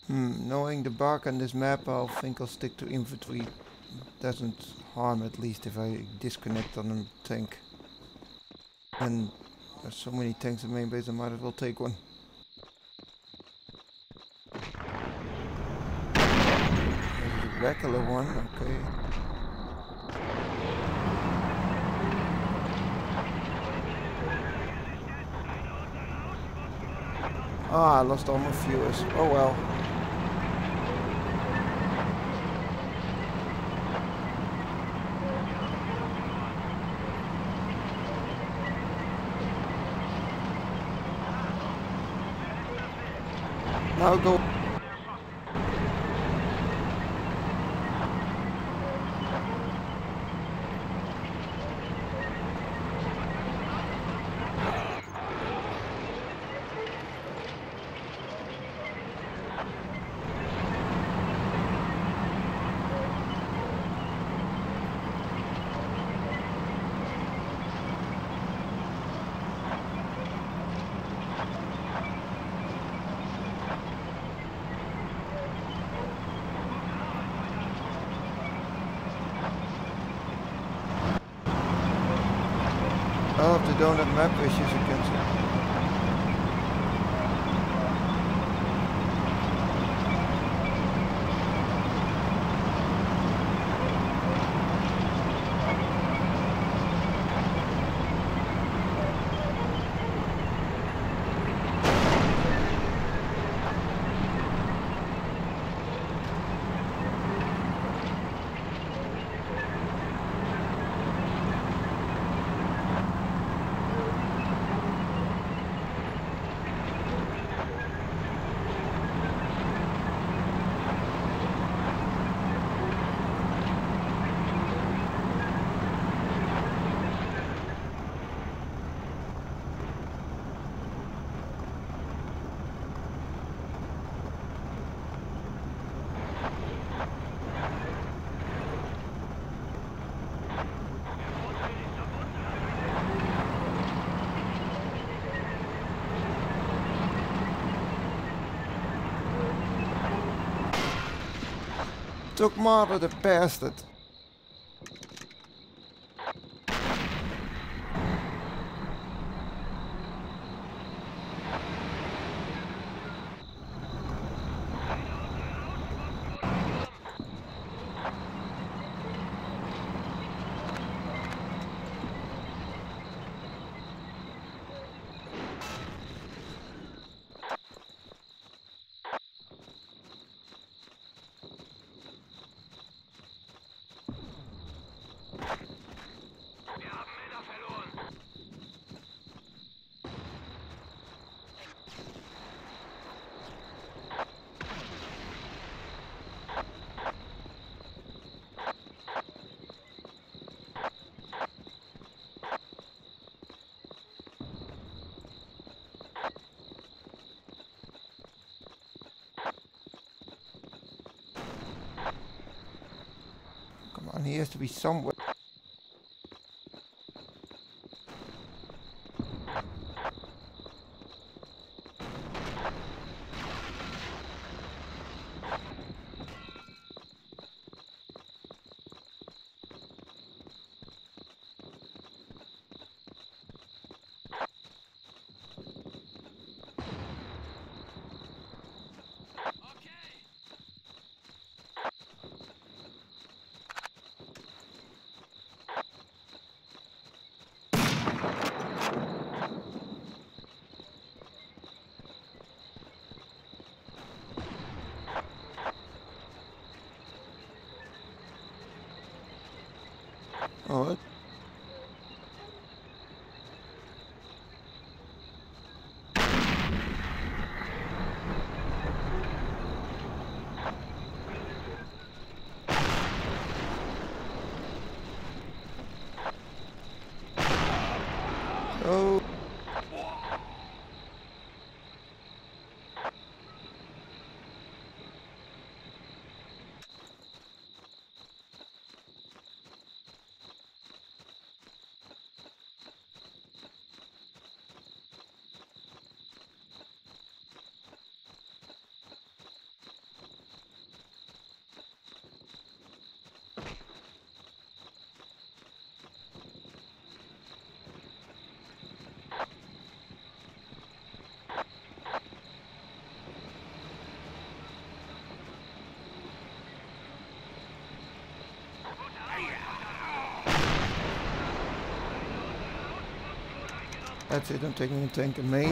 Knowing the bug on this map, I think I'll stick to infantry. Doesn't harm, at least if I disconnect on a tank. And there's so many tanks in main base, I might as well take one. There's a regular one, okay. Ah, I lost all my viewers. Oh well. Now go. Well, if they don't have map issues, you cancel. Took mother the bastard. Come on, he has to be somewhere. Oh, what? Oh. That's it, I'm taking a tank and main.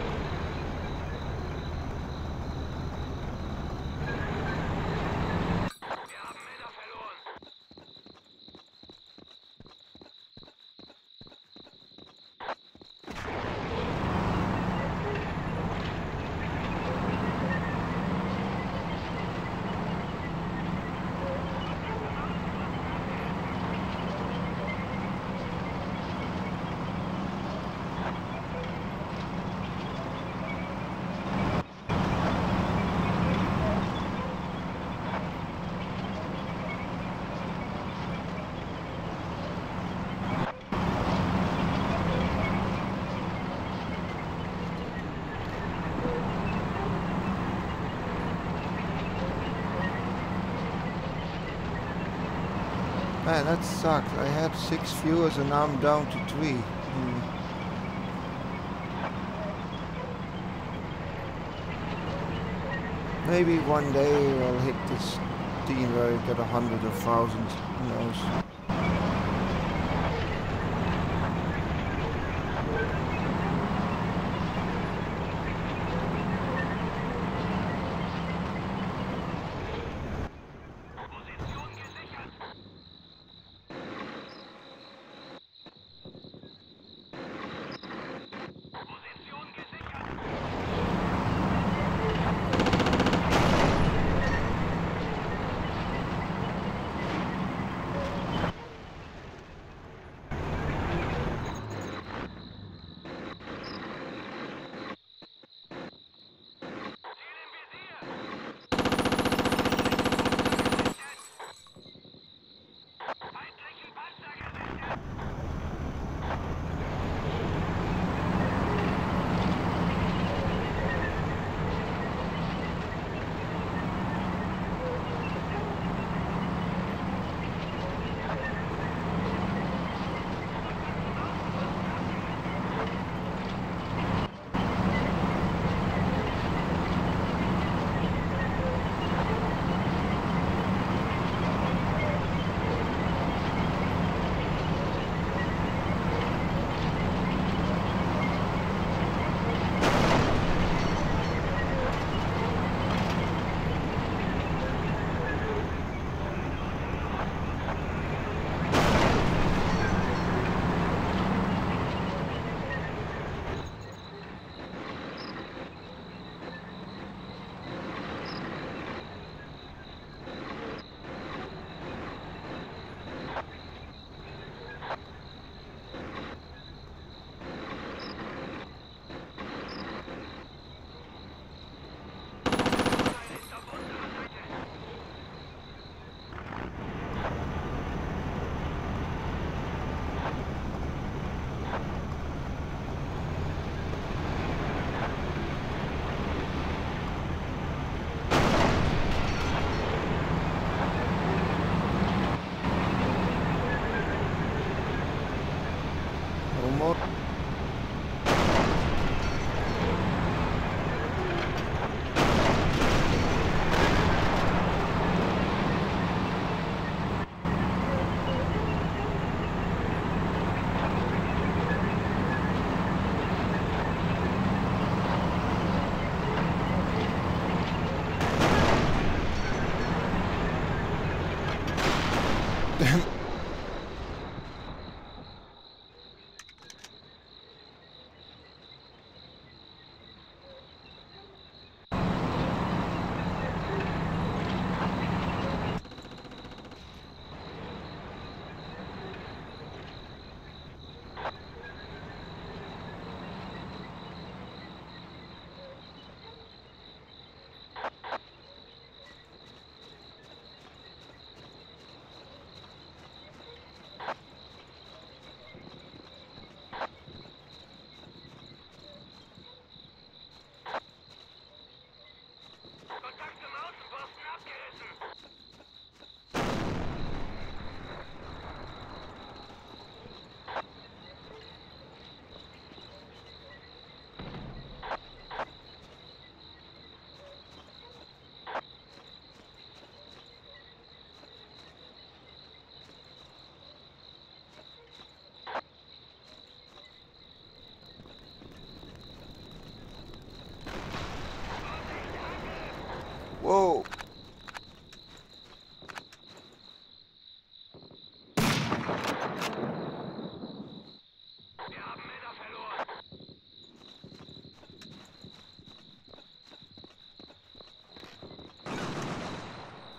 Man, that sucks. I had 6 viewers and now I'm down to 3. Maybe one day I'll hit this team where I get 100 or 1,000. Who knows?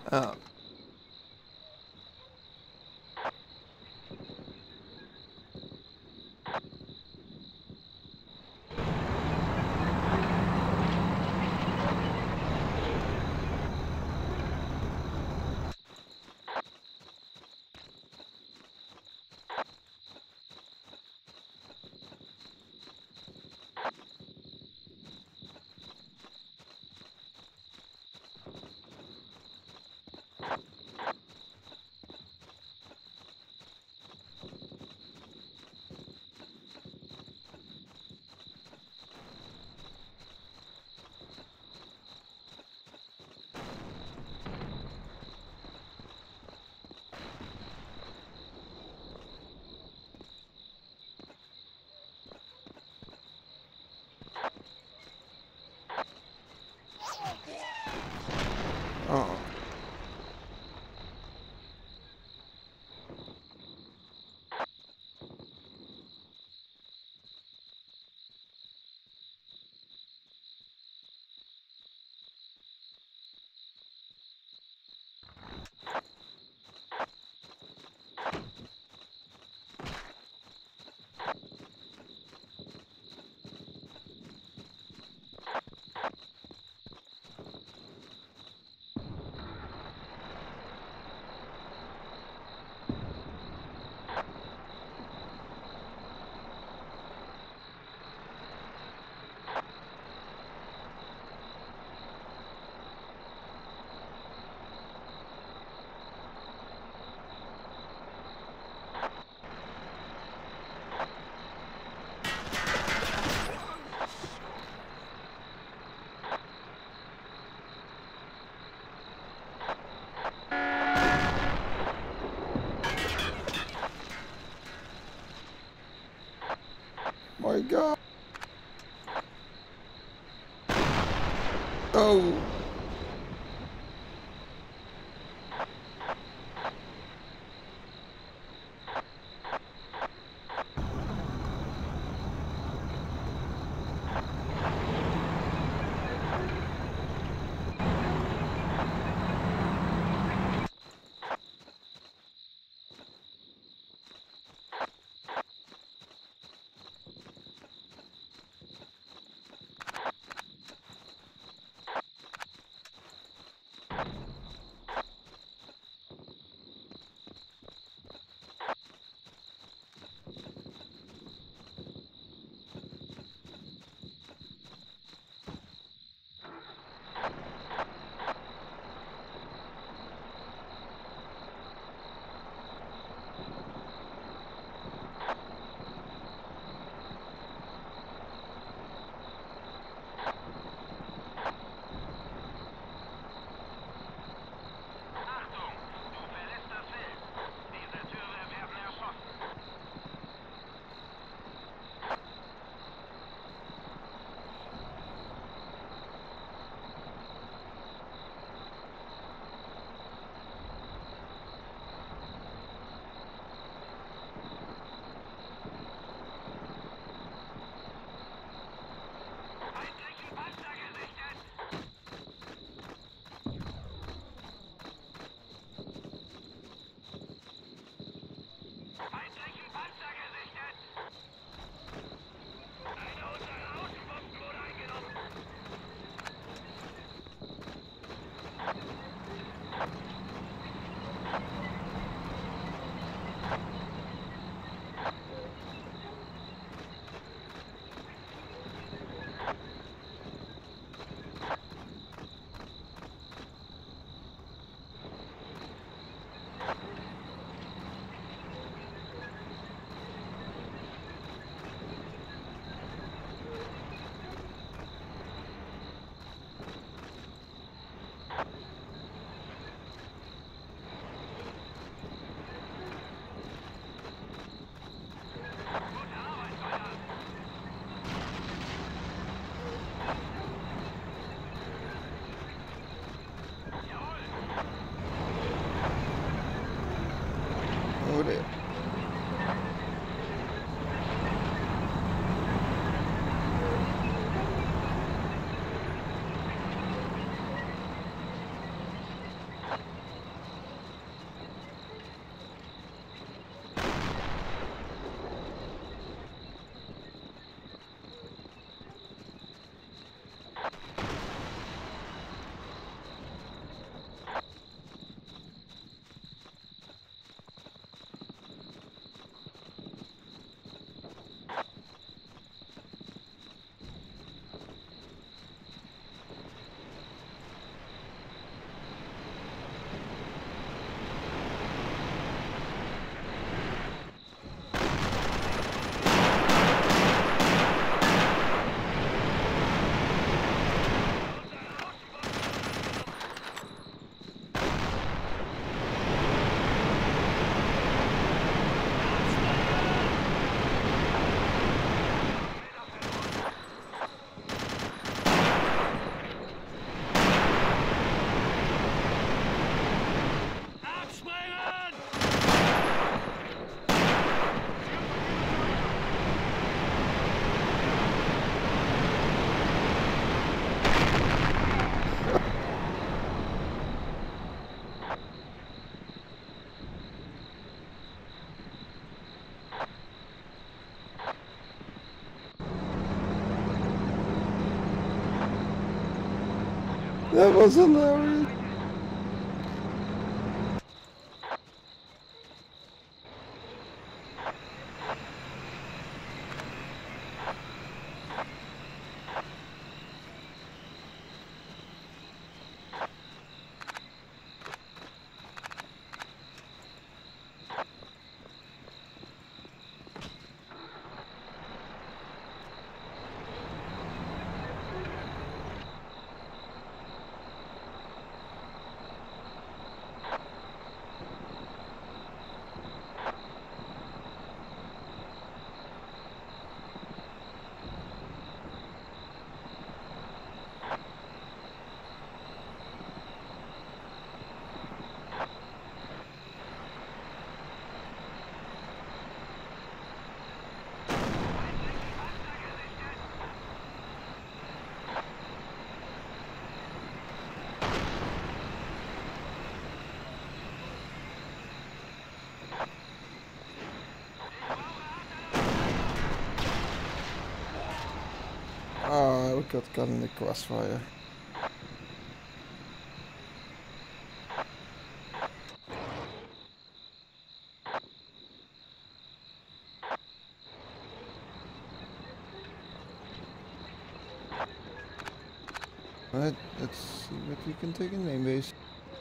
Oh. Oh. My God. Oh. That was hilarious. Oh, we got caught in the crossfire. Alright, let's see what we can take in main base.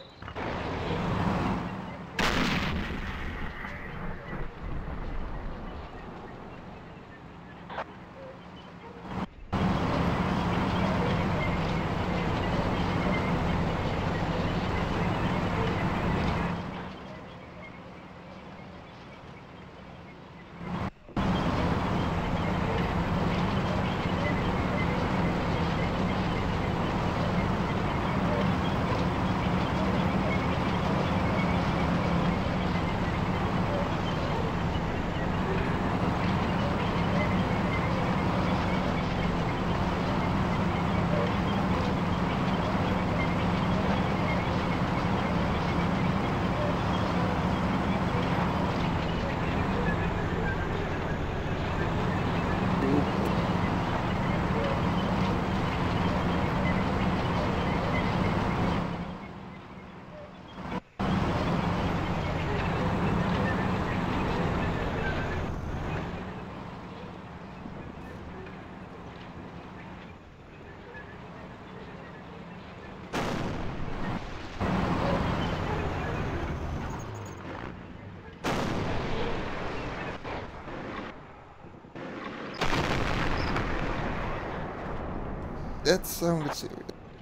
That sounded serious.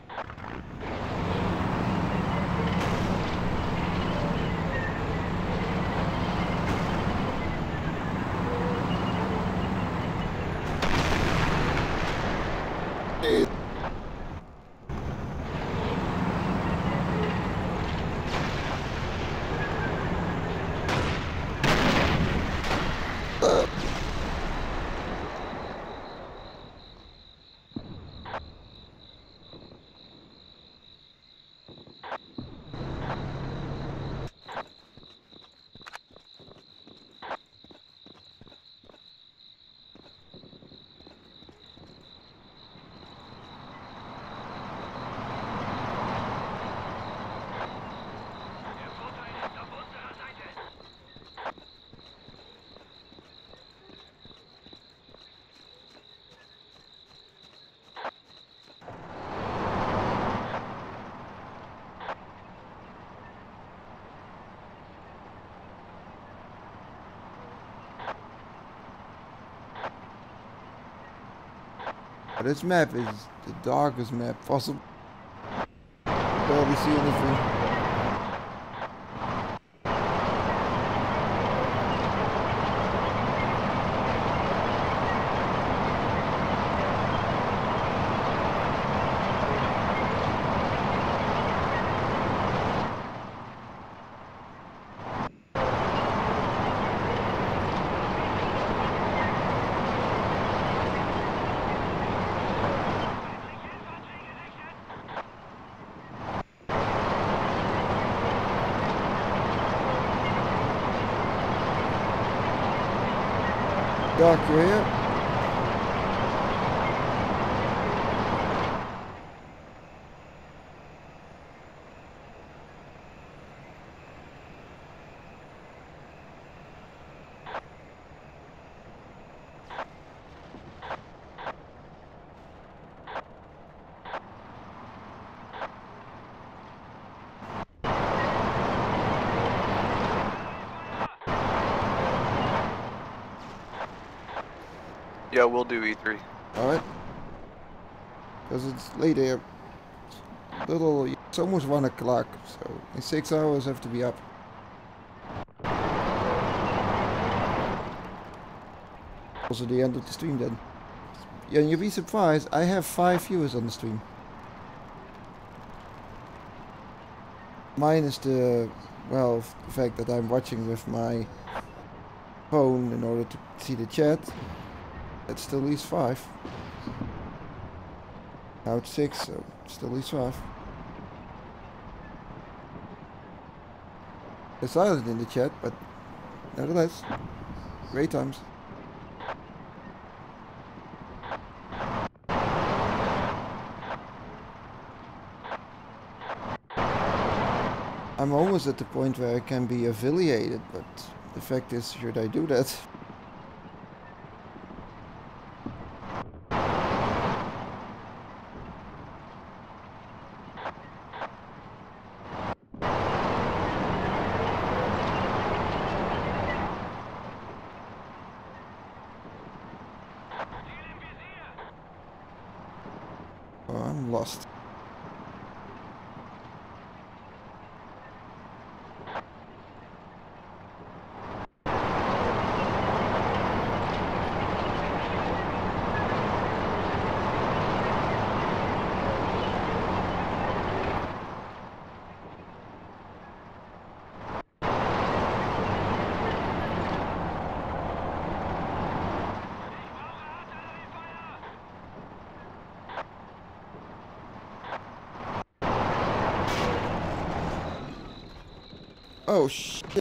This map is the darkest map possible. Barely see anything. Dark here. Yeah, we'll do E3. Alright. Because it's late here. It's almost 1 o'clock, so in 6 hours I have to be up. Also the end of the stream then. Yeah, and you'll be surprised, I have 5 viewers on the stream. Minus the, well, the fact that I'm watching with my phone in order to see the chat. That still leaves 5. Now it's 6, so it still leaves 5. They're silent in the chat, but nevertheless, great times. I'm almost at the point where I can be affiliated, but the fact is, should I do that? Oh, I'm lost. Oh shit.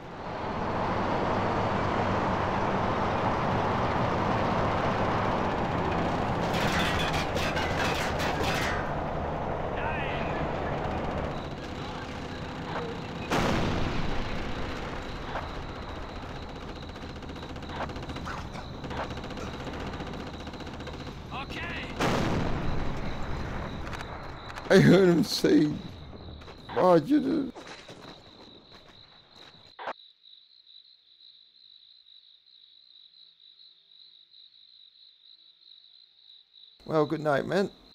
I heard him say, Roger. Well, good night, man.